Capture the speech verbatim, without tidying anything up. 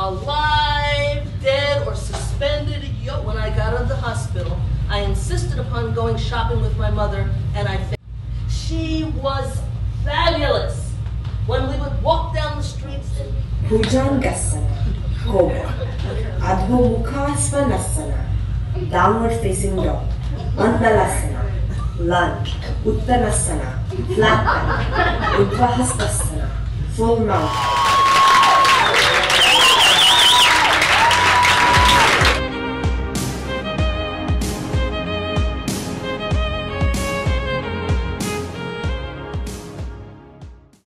alive, dead, or suspended. Yo, when I got out of the hospital, I insisted upon going shopping with my mother, and I fa- she was fabulous. When we would walk down the streets and Bhujangasana, Cobra, Adho Mukhasvanasana, Downward Facing Dog, Mandalasana, Lunge, Uttanasana, Flat Back, Uddhvahastasana, Full Mount.